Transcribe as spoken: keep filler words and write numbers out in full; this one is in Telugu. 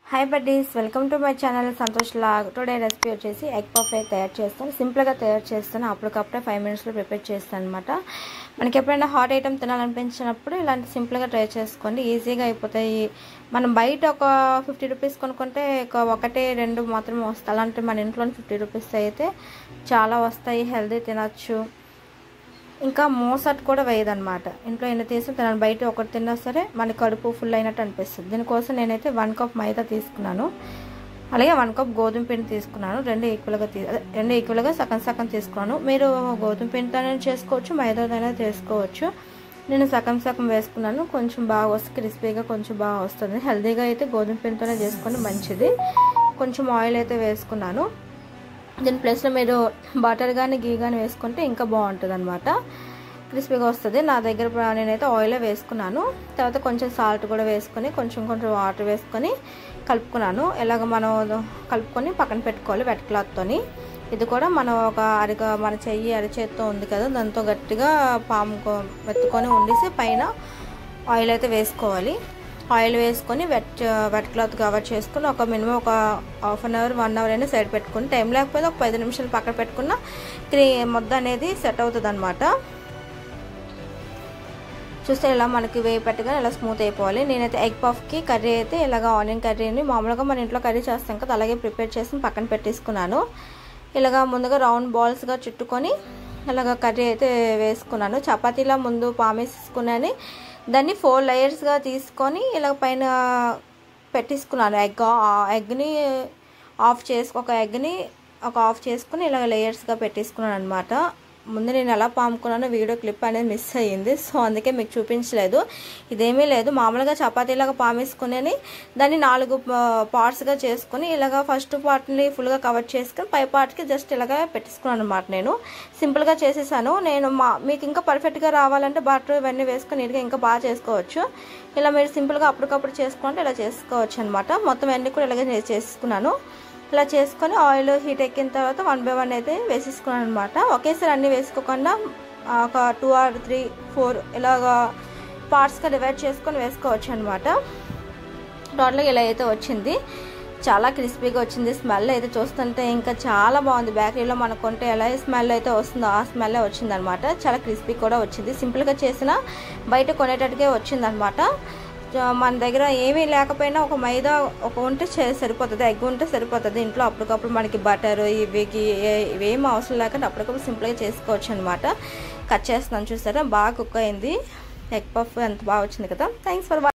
high buddies welcome to my channel Santosh लाग टुडे रेसिपी वच्चेसी एग पफ तैयार चेस्तानु सिंपल गा तैयार चेस्तानु अप्पुडकప్పుడే फाइव मिनट्स లో ప్రిపేర్ చేస్తాను అన్నమాట మనకి ఎప్పుడైనా హాట్ ఐటమ్ తినాలనిపించినప్పుడు ఇలాంటి సింపుల్ గా ట్రై చేసుకోండి ఈజీగా అయిపోతాయి మనం బయట ఒక ఫిఫ్టీ రూపాయస్ కొనుక్కుంటే ఒకటి రెండు మాత్రమే వస్తాయి అలాంటి మన ఇంట్లో ఫిఫ్టీ రూపాయస్ అయితే చాలా వస్తాయి హెల్తీ తినొచ్చు ఇంకా మోసట్ కూడా వేయదన్నమాట ఇంట్లో ఎన్ని తీసి తినాలి బయట ఒకటి తిన్నా సరే మన కడుపు ఫుల్ అయినట్టు అనిపిస్తుంది దీనికోసం నేనైతే వన్ కప్ మైదా తీసుకున్నాను అలాగే వన్ కప్ గోధుమ పిండి తీసుకున్నాను రెండు ఈక్వల్ గా రెండు ఈక్వల్ గా సగం సగం తీసుకున్నాను మీరు గోధుమ పిండితోనే చేసుకోవచ్చు మైదాతోనే చేసుకోవచ్చు నేను సగం సగం వేసుకున్నాను కొంచెం బాగా వస్తుంది క్రిస్పీగా కొంచెం బాగా వస్తుంది హెల్తీగా అయితే గోధుమ పిండితోనే చేసుకొని మంచిది కొంచెం ఆయిల్ అయితే వేసుకున్నాను దీని ప్లేస్ లో మీరు బటర్ గాని గీ గాని వేసుకుంటే ఇంకా బాగుంటుంది అన్నమాట క్రిస్పీగా వస్తుంది నా దగ్గర నేనైతే ఆయిల్ వేసుకున్నాను తర్వాత కొంచెం సాల్ట్ కూడా వేసుకొని కొంచెం కొంచెం వాటర్ వేసుకొని కలుపుకున్నాను ఇలాగ మనం కలుపుకొని పక్కన పెట్టుకోవాలి వెట్ క్లాత్ తోని ఇది కూడా మనం ఒక అరిగ మన చెయ్యి అరిచేత్తో ఉంది కదా దాంతో గట్టిగా పాము మెత్తుకొని ఉండేసి పైన ఆయిల్ అయితే వేసుకోవాలి ఆయిల్ వేసుకొని వెట్ వెట్ క్లాత్ కవర్ చేసుకొని ఒక మినిమం ఒక half an hour one hour అయినా సైడ్ పెట్టుకొని టైం లేకపోతే ఒక పది నిమిషాలు పక్కన పెట్టుకున్న క్రీ ముద్ద అనేది సెట్ అవుతుంది అనమాట చూస్తే ఇలా మనకి వేయి పెట్టగానే ఇలా స్మూత్ అయిపోవాలి నేనైతే ఎగ్ పఫ్కి కర్రీ అయితే ఇలాగ ఆనియన్ కర్రీని మామూలుగా మన ఇంట్లో కర్రీ చేస్తాం కదా అలాగే ప్రిపేర్ చేసి పక్కన పెట్టేసుకున్నాను ఇలాగ ముందుగా రౌండ్ బాల్స్గా చుట్టుకొని ఇలాగ కర్రీ అయితే వేసుకున్నాను చపాతీలా ముందు పామేసుకున్నాను దాన్ని ఫోర్ లేయర్స్గా తీసుకొని ఇలా పైన పెట్టేసుకున్నాను ఎగ్ ఎగ్ని ఆఫ్ చేసి ఒక ఎగ్ని ఒక ఆఫ్ చేసుకుని ఇలా లేయర్స్గా పెట్టేసుకున్నాను అనమాట ముందు నేను ఎలా పాముకున్నానో వీడియో క్లిప్ అనేది మిస్ అయ్యింది సో అందుకే మీకు చూపించలేదు ఇదేమీ లేదు మామూలుగా చపాతీలాగా పామేసుకుని దాన్ని నాలుగు పార్ట్స్గా చేసుకుని ఇలాగ ఫస్ట్ పార్ట్ని ఫుల్గా కవర్ చేసుకుని పై పార్ట్కి జస్ట్ ఇలాగా పెట్టేసుకున్నాను అనమాట నేను సింపుల్గా చేసేసాను నేను మా మీకు ఇంకా పర్ఫెక్ట్గా రావాలంటే బటర్ ఇవన్నీ వేసుకొని నీట్గా ఇంకా బాగా చేసుకోవచ్చు ఇలా మీరు సింపుల్గా అప్పటికప్పుడు చేసుకుంటే ఇలా చేసుకోవచ్చు అనమాట మొత్తం అన్నీ కూడా ఇలాగే చేసుకున్నాను ఇలా చేసుకొని ఆయిల్ హీట్ ఎక్కిన తర్వాత వన్ బై వన్ అయితే వేసేసుకున్నాను అనమాట ఒకేసారి అన్నీ వేసుకోకుండా ఒక టూ ఆర్ త్రీ ఫోర్ ఇలాగా పార్ట్స్గా డివైడ్ చేసుకొని వేసుకోవచ్చు అనమాట టోటల్గా ఇలా అయితే వచ్చింది చాలా క్రిస్పీగా వచ్చింది స్మెల్ అయితే చూస్తుంటే ఇంకా చాలా బాగుంది బేకరీలో మనకు కొంటే ఎలా స్మెల్ అయితే వస్తుందో ఆ స్మెల్ వచ్చింది అనమాట చాలా క్రిస్పీ కూడా వచ్చింది సింపుల్గా చేసిన బయట కొనేటట్టుగా వచ్చింది అనమాట మన దగ్గర ఏమీ లేకపోయినా ఒక మైదా ఒక ఉంటే సరిపోతుంది ఎగ్ ఉంటే సరిపోతుంది ఇంట్లో అప్పటికప్పుడు మనకి బటర్ ఇవికి ఇవేం అవసరం లేకుండా అప్పటికప్పుడు సింపుల్గా చేసుకోవచ్చు అనమాట కట్ చేస్తున్నాను చూసారా బాగా కుక్ అయింది ఎగ్ పఫ్ ఎంత బాగా వచ్చింది కదా థ్యాంక్స్ ఫర్